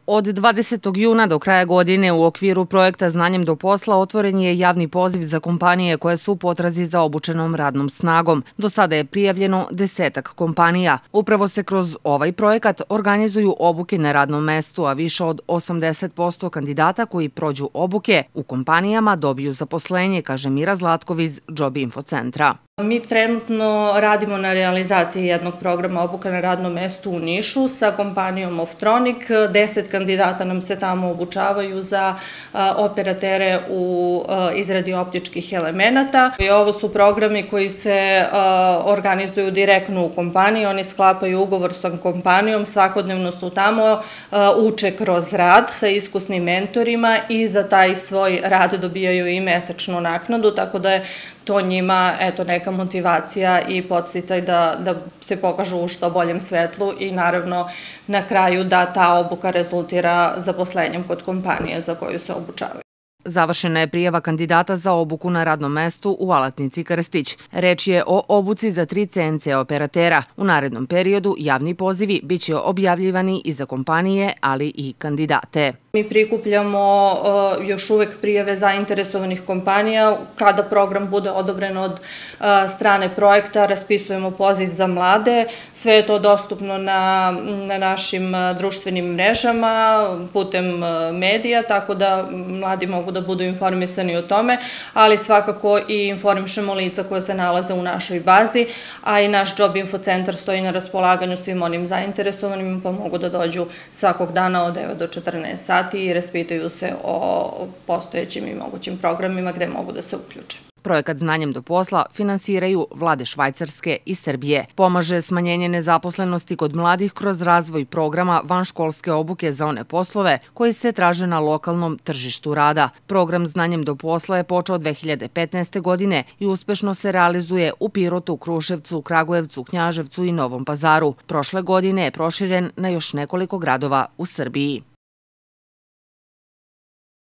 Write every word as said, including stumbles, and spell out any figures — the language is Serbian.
Od dvadesetog juna do kraja godine u okviru projekta Znanjem do posla otvoren je javni poziv za kompanije koje su u potrazi za obučenom radnom snagom. Do sada je prijavljeno desetak kompanija. Upravo se kroz ovaj projekat organizuju obuke na radnom mestu, a više od osamdeset posto kandidata koji prođu obuke u kompanijama dobiju zaposlenje, kaže Mira Zlatkov iz Job Info centra. Mi trenutno radimo na realizaciji jednog programa obuka na radnom mestu u Nišu sa kompanijom Oftronic. Deset kandidata nam se tamo obučavaju za operatere u izradi optičkih elemenata. Ovo su programi koji se organizuju direktno u kompaniji, oni sklapaju ugovor sa kompanijom, svakodnevno su tamo, uče kroz rad sa iskusnim mentorima i za taj svoj rad dobijaju i mesečnu naknadu, tako da je to njima eto, neka motivacija i podsticaj da, da se pokažu u što boljem svetlu i naravno na kraju da ta obuka rezultira zaposlenjem kod kompanije za koju se obučavaju. Završena je prijava kandidata za obuku na radnom mestu u Alatnici Krstić. Reč je o obuci za tri C N C operatera. U narednom periodu javni pozivi biće objavljivani i za kompanije, ali i kandidate. Mi prikupljamo još uvek prijave zainteresovanih kompanija. Kada program bude odobren od strane projekta, raspisujemo poziv za mlade. Sve je to dostupno na, na našim društvenim mrežama, putem medija, tako da mladi mogu da budu informisani o tome, ali svakako i informišemo lica koje se nalaze u našoj bazi, a i naš Job Info centar stoji na raspolaganju svim onim zainteresovanim, pa mogu da dođu svakog dana od devet do četrnaest sati i raspitaju se o postojećim i mogućim programima gde mogu da se uključe. Projekat Znanjem do posla finansiraju vlade Švajcarske i Srbije. Pomaže smanjenje nezaposlenosti kod mladih kroz razvoj programa vanškolske obuke za one poslove koji se traže na lokalnom tržištu rada. Program Znanjem do posla je počeo dve hiljade petnaeste. godine i uspešno se realizuje u Pirotu, Kruševcu, Kragujevcu, Knjaževcu i Novom Pazaru. Prošle godine je proširen na još nekoliko gradova u Srbiji.